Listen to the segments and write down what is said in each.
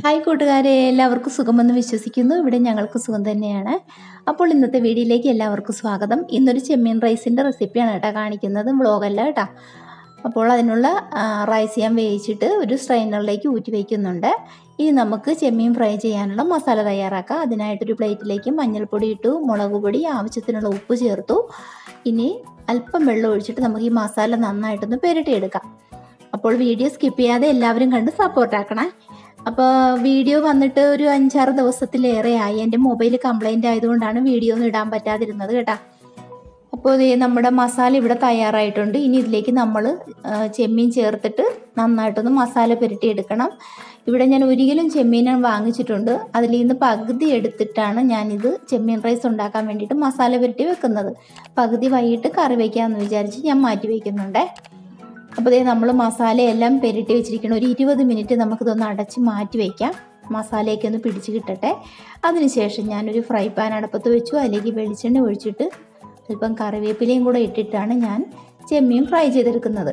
Hi കൂട്ടുകാരെ, എല്ലാവർക്കും സുഖമെന്ന് വിശ്വസിക്കുന്നു. ഇവിടെ ഞങ്ങൾക്ക് സുഖം തന്നെയാണ്. അപ്പോൾ ഇന്നത്തെ വീഡിയോയിലേക്ക് എല്ലാവർക്കും സ്വാഗതം. ഇന്നൊരു ചെമ്മീൻ റൈസിൻ്റെ റെസിപ്പിയാണ് കേട്ടോ കാണിക്കുന്നത്, വ്ളോഗല്ല കേട്ടോ. അപ്പോൾ അതിനുള്ള റൈസ് ഞാൻ വേവിച്ചിട്ട് ഒരു സ്ട്രെയിനറിലേക്ക് ഊറ്റി വയ്ക്കുന്നുണ്ട്. ഇനി നമുക്ക് ചെമ്മീൻ ഫ്രൈ ചെയ്യാനുള്ള മസാല തയ്യാറാക്കാം. അതിനായിട്ടൊരു പ്ലേറ്റിലേക്ക് മഞ്ഞൾപ്പൊടി ഇട്ടു, മുളക് പൊടി, ആവശ്യത്തിനുള്ള ഉപ്പ് ചേർത്തു. ഇനി അല്പം വെള്ളം ഒഴിച്ചിട്ട് നമുക്ക് ഈ മസാല നന്നായിട്ടൊന്ന് പുരട്ടിയെടുക്കാം. അപ്പോൾ വീഡിയോ സ്കിപ്പ് ചെയ്യാതെ എല്ലാവരും കണ്ട് സപ്പോർട്ടാക്കണേ. അപ്പോൾ വീഡിയോ വന്നിട്ട് ഒരു 5-6 ദിവസത്തിലേറെ ആയി. എൻ്റെ മൊബൈൽ കംപ്ലൈൻ്റ് ആയതുകൊണ്ടാണ് വീഡിയോ ഒന്നും ഇടാൻ പറ്റാതിരുന്നത് കേട്ടോ. അപ്പോൾ നമ്മുടെ മസാല ഇവിടെ തയ്യാറായിട്ടുണ്ട്. ഇനി ഇതിലേക്ക് നമ്മൾ ചെമ്മീൻ ചേർത്തിട്ട് നന്നായിട്ടൊന്ന് മസാല പുരട്ടിയെടുക്കണം. ഇവിടെ ഞാൻ 1 കിലോ ചെമ്മീൻ വാങ്ങിച്ചിട്ടുണ്ട്. അതിൽ നിന്ന് പകുതി എടുത്തിട്ടാണ് ഞാനിത് ചെമ്മീൻ റൈസ് ഉണ്ടാക്കാൻ വേണ്ടിയിട്ട് മസാല പുരട്ടി വെക്കുന്നത്. പകുതി വൈകിട്ട് കറി വയ്ക്കാമെന്ന് വിചാരിച്ച് ഞാൻ മാറ്റി വയ്ക്കുന്നുണ്ട്. അപ്പോൾ നമ്മൾ മസാലയെല്ലാം പുരട്ടി വെച്ചിരിക്കണം. ഒരു 20 മിനിറ്റ് നമുക്കിതൊന്ന് അടച്ച് മാറ്റി വയ്ക്കാം. മസാലയൊക്കെ ഒന്ന് പിടിച്ച് കിട്ടട്ടെ. അതിനുശേഷം ഞാനൊരു ഫ്രൈ പാൻ അടുപ്പത്ത് വെച്ചു. അതിലേക്ക് വെളിച്ചെണ്ണ ഒഴിച്ചിട്ട് അല്പം കറിവേപ്പിലയും കൂടെ ഇട്ടിട്ടാണ് ഞാൻ ചെമ്മീൻ ഫ്രൈ ചെയ്തെടുക്കുന്നത്.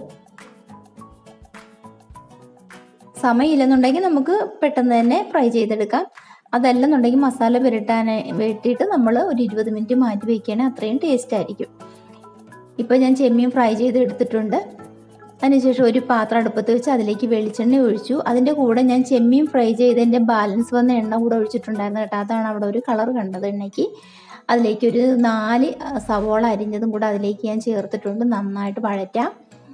സമയമില്ലെന്നുണ്ടെങ്കിൽ നമുക്ക് പെട്ടെന്ന് തന്നെ ഫ്രൈ ചെയ്തെടുക്കാം. അതല്ലെന്നുണ്ടെങ്കിൽ മസാല പുരട്ടിയിട്ട് നമ്മൾ ഒരു 20 മിനിറ്റ് മാറ്റി വയ്ക്കുകയാണെങ്കിൽ അത്രയും ടേസ്റ്റ് ആയിരിക്കും. ഇപ്പോൾ ഞാൻ ചെമ്മീൻ ഫ്രൈ ചെയ്തെടുത്തിട്ടുണ്ട്. അതിനുശേഷം ഒരു പാത്രം അടുപ്പത്ത് വെച്ച് അതിലേക്ക് വെളിച്ചെണ്ണ ഒഴിച്ചു. അതിൻ്റെ കൂടെ ഞാൻ ചെമ്മീൻ ഫ്രൈ ചെയ്തതിൻ്റെ ബാലൻസ് വന്ന എണ്ണ കൂടെ ഒഴിച്ചിട്ടുണ്ടായിരുന്നു കേട്ടോ. അതാണ് അവിടെ ഒരു കളർ കണ്ടത് എണ്ണയ്ക്ക്. അതിലേക്ക് ഒരു 4 സവോള അരിഞ്ഞതും കൂടെ അതിലേക്ക് ഞാൻ ചേർത്തിട്ടുണ്ട്. നന്നായിട്ട് വഴറ്റാം.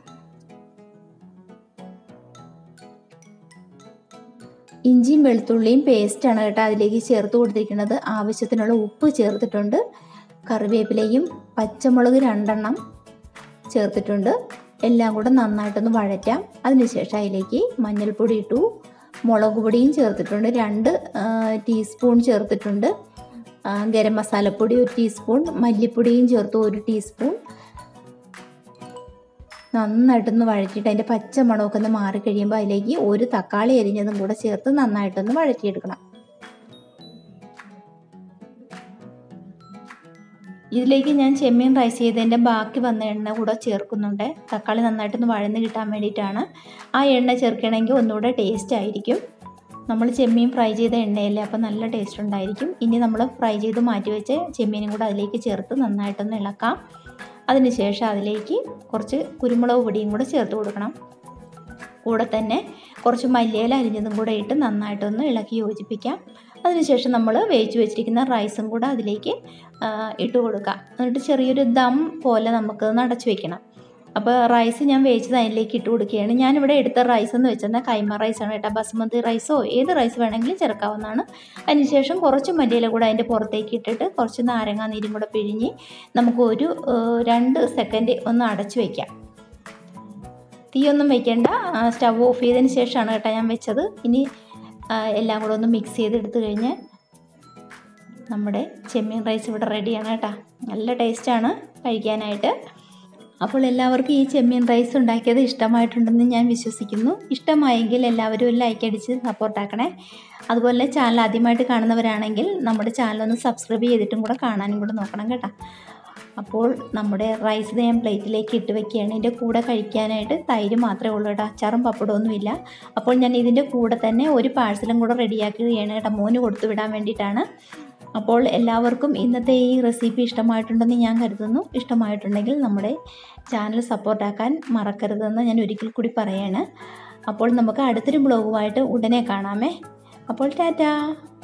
ഇഞ്ചിയും വെളുത്തുള്ളിയും പേസ്റ്റാണ് കേട്ടോ അതിലേക്ക് ചേർത്ത് കൊടുത്തിരിക്കുന്നത്. ആവശ്യത്തിനുള്ള ഉപ്പ് ചേർത്തിട്ടുണ്ട്. കറിവേപ്പിലയും പച്ചമുളക് 2 എണ്ണം ചേർത്തിട്ടുണ്ട്. എല്ലാം കൂടെ നന്നായിട്ടൊന്ന് വഴറ്റാം. അതിനുശേഷം അതിലേക്ക് മഞ്ഞൾപ്പൊടി ഇട്ടു, മുളക് പൊടിയും ചേർത്തിട്ടുണ്ട്. 2 ടീസ്പൂൺ ചേർത്തിട്ടുണ്ട്. ഗരം മസാലപ്പൊടി 1 ടീസ്പൂൺ, മല്ലിപ്പൊടിയും ചേർത്ത് 1 ടീസ്പൂൺ. നന്നായിട്ടൊന്ന് വഴറ്റിയിട്ട് അതിൻ്റെ പച്ച മണമൊക്കെ ഒന്ന് മാറിക്കഴിയുമ്പോൾ അതിലേക്ക് 1 തക്കാളി അരിഞ്ഞതും കൂടെ ചേർത്ത് നന്നായിട്ടൊന്ന് വഴറ്റിയെടുക്കണം. ഇതിലേക്ക് ഞാൻ ചെമ്മീൻ റൈസ് ചെയ്തതിൻ്റെ ബാക്കി വന്ന എണ്ണ കൂടെ ചേർക്കുന്നുണ്ട്. തക്കാളി നന്നായിട്ടൊന്ന് വഴന്ന് കിട്ടാൻ വേണ്ടിയിട്ടാണ്. ആ എണ്ണ ചേർക്കണമെങ്കിൽ ഒന്നുകൂടെ ടേസ്റ്റ് ആയിരിക്കും. നമ്മൾ ചെമ്മീൻ ഫ്രൈ ചെയ്ത എണ്ണയല്ലേ, അപ്പോൾ നല്ല ടേസ്റ്റ് ഉണ്ടായിരിക്കും. ഇനി നമ്മൾ ഫ്രൈ ചെയ്ത് മാറ്റി വെച്ച് ചെമ്മീനും കൂടെ അതിലേക്ക് ചേർത്ത് നന്നായിട്ടൊന്ന് ഇളക്കാം. അതിനുശേഷം അതിലേക്ക് കുറച്ച് കുരുമുളക് പൊടിയും കൂടെ ചേർത്ത് കൊടുക്കണം. കൂടെ തന്നെ കുറച്ച് മല്ലിയില അരിഞ്ഞതും കൂടെ ഇട്ട് നന്നായിട്ടൊന്ന് ഇളക്കി യോജിപ്പിക്കാം. അതിനുശേഷം നമ്മൾ വേവിച്ച് വെച്ചിരിക്കുന്ന റൈസും കൂടെ അതിലേക്ക് ഇട്ട് കൊടുക്കാം. എന്നിട്ട് ചെറിയൊരു ദം പോലെ നമുക്ക് അടച്ചു വെക്കണം. അപ്പോൾ റൈസ് ഞാൻ വേവിച്ചത് അതിലേക്ക് ഇട്ട് കൊടുക്കുകയാണ്. ഞാനിവിടെ എടുത്ത റൈസ് എന്ന് വെച്ചാൽ കൈമ റൈസാണ് കേട്ടോ. ബസുമതി റൈസോ ഏത് റൈസ് വേണമെങ്കിലും ചേർക്കാവുന്നതാണ്. അതിനുശേഷം കുറച്ച് മല്ലിയില കൂടെ അതിൻ്റെ പുറത്തേക്ക് ഇട്ടിട്ട് കുറച്ച് നാരങ്ങാ നീരും കൂടെ പിഴിഞ്ഞ് നമുക്ക് ഒരു 2 സെക്കൻഡ് ഒന്ന് അടച്ചു വയ്ക്കാം. തീയൊന്നും വയ്ക്കേണ്ട. സ്റ്റവ് ഓഫ് ചെയ്തതിന് ശേഷമാണ് കേട്ടോ ഞാൻ വെച്ചത്. ഇനി എല്ലാം കൂടെ ഒന്ന് മിക്സ് ചെയ്തെടുത്ത് കഴിഞ്ഞ് നമ്മുടെ ചെമ്മീൻ റൈസ് ഇവിടെ റെഡിയാണ് കേട്ടോ. നല്ല ടേസ്റ്റാണ് കഴിക്കാനായിട്ട്. അപ്പോൾ എല്ലാവർക്കും ഈ ചെമ്മീൻ റൈസ് ഉണ്ടാക്കിയത് ഇഷ്ടമായിട്ടുണ്ടെന്ന് ഞാൻ വിശ്വസിക്കുന്നു. ഇഷ്ടമായെങ്കിൽ എല്ലാവരും ഒരു ലൈക്ക് അടിച്ച് സപ്പോർട്ടാക്കണേ. അതുപോലെ ചാനൽ ആദ്യമായിട്ട് കാണുന്നവരാണെങ്കിൽ നമ്മുടെ ചാനലൊന്ന് സബ്സ്ക്രൈബ് ചെയ്തിട്ടും കൂടെ കാണാനും കൂടെ നോക്കണം കേട്ടോ. അപ്പോൾ നമ്മുടെ റൈസ് ഞാൻ പ്ലേറ്റിലേക്ക് ഇട്ട് വെക്കുകയാണ്. ഇതിൻ്റെ കൂടെ കഴിക്കാനായിട്ട് തൈര് മാത്രമേ ഉള്ളൂ കേട്ടോ. അച്ചാറും പപ്പടമൊന്നുമില്ല. അപ്പോൾ ഞാൻ ഇതിൻ്റെ കൂടെ തന്നെ ഒരു പാഴ്സലും കൂടെ റെഡിയാക്കുകയാണ് കേട്ടോ, മോന് കൊടുത്തു വിടാൻ വേണ്ടിയിട്ടാണ്. അപ്പോൾ എല്ലാവർക്കും ഇന്നത്തെ ഈ റെസിപ്പി ഇഷ്ടമായിട്ടുണ്ടെന്ന് ഞാൻ കരുതുന്നു. ഇഷ്ടമായിട്ടുണ്ടെങ്കിൽ നമ്മുടെ ചാനൽ സപ്പോർട്ടാക്കാൻ മറക്കരുതെന്ന് ഞാൻ ഒരിക്കൽ കൂടി പറയാണ്. അപ്പോൾ നമുക്ക് അടുത്തൊരു ബ്ലോഗുമായിട്ട് ഉടനെ കാണാമേ. അപ്പോൾ ടാറ്റാ.